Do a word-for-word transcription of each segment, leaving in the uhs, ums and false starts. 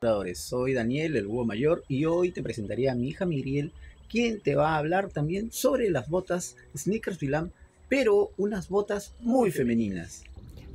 Exploradores. Soy Daniel, el búho mayor, y hoy te presentaré a mi hija Miriel, quien te va a hablar también sobre las botas Sneakers Vilam, pero unas botas muy femeninas.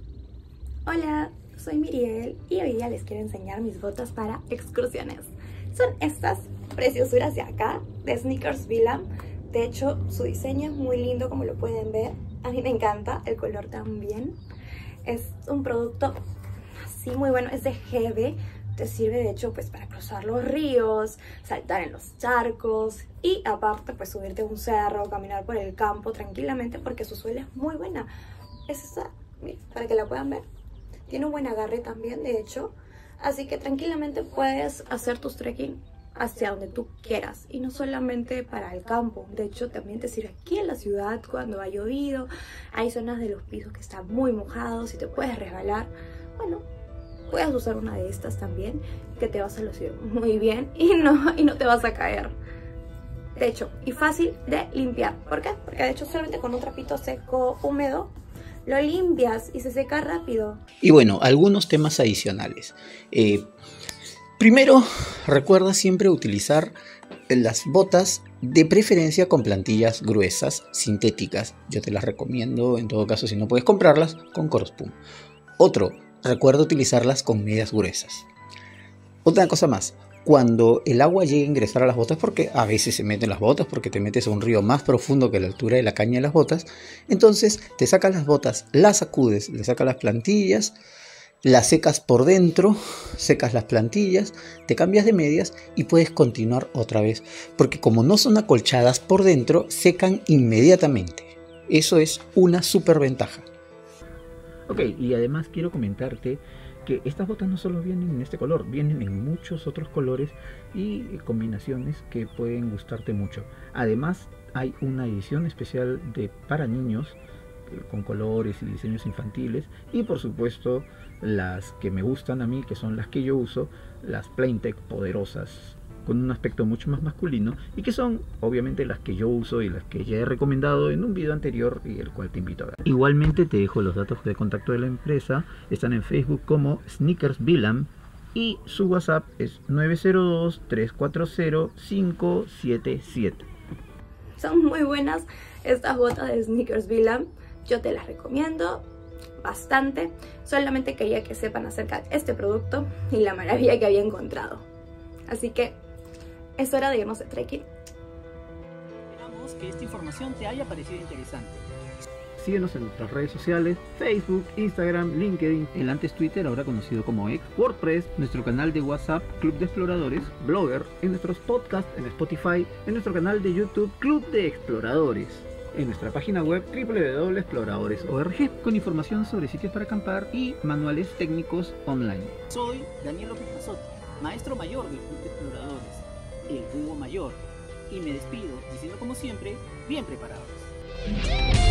Hola, soy Miriel y hoy día les quiero enseñar mis botas para excursiones. Son estas preciosuras de acá, de Sneakers Vilam. De hecho, su diseño es muy lindo, como lo pueden ver. A mí me encanta, el color también. Es un producto así muy bueno, es de G B. Te sirve de hecho pues para cruzar los ríos, saltar en los charcos y aparte pues subirte a un cerro, caminar por el campo tranquilamente porque su suela es muy buena. Es esta, miren, para que la puedan ver. Tiene un buen agarre también, de hecho. Así que tranquilamente puedes hacer tus trekking hacia donde tú quieras. Y no solamente para el campo. De hecho, también te sirve aquí en la ciudad cuando ha llovido. Hay zonas de los pisos que están muy mojados y te puedes resbalar. Bueno, puedes usar una de estas también, que te vas a lucir muy bien y no, y no te vas a caer. De hecho, y fácil de limpiar. ¿Por qué? Porque de hecho solamente con un trapito seco húmedo lo limpias y se seca rápido. Y bueno, algunos temas adicionales. Eh, primero, recuerda siempre utilizar las botas de preferencia con plantillas gruesas, sintéticas. Yo te las recomiendo, en todo caso, si no puedes comprarlas, con Corspum. Otro, recuerda utilizarlas con medias gruesas. Otra cosa más, cuando el agua llegue a ingresar a las botas, porque a veces se meten las botas, porque te metes a un río más profundo que la altura de la caña de las botas, entonces te sacas las botas, las sacudes, le sacas las plantillas, las secas por dentro, secas las plantillas, te cambias de medias y puedes continuar otra vez, porque como no son acolchadas por dentro, secan inmediatamente. Eso es una super ventaja. Ok, y además quiero comentarte que estas botas no solo vienen en este color, vienen en muchos otros colores y combinaciones que pueden gustarte mucho. Además hay una edición especial de para niños con colores y diseños infantiles, y por supuesto las que me gustan a mí, que son las que yo uso, las Plaintech poderosas, con un aspecto mucho más masculino, y que son obviamente las que yo uso y las que ya he recomendado en un video anterior y el cual te invito a ver. Igualmente te dejo los datos de contacto de la empresa. Están en Facebook como Sneakers Vilam y su WhatsApp es nueve cero dos, tres cuatro cero, cinco siete siete. Son muy buenas estas botas de Sneakers Vilam. Yo te las recomiendo bastante. Solamente quería que sepan acerca de este producto y la maravilla que había encontrado. Así que es hora de irnos de trekking. Esperamos que esta información te haya parecido interesante. Síguenos en nuestras redes sociales, Facebook, Instagram, LinkedIn, el antes Twitter, ahora conocido como X, WordPress, nuestro canal de WhatsApp, Club de Exploradores, Blogger, en nuestros podcasts, en Spotify, en nuestro canal de YouTube, Club de Exploradores, en nuestra página web w w w punto exploradores punto org, con información sobre sitios para acampar y manuales técnicos online. Soy Daniel López Mazotti, maestro mayor del Club de Exploradores, el búho mayor, y me despido diciendo como siempre, bien preparados.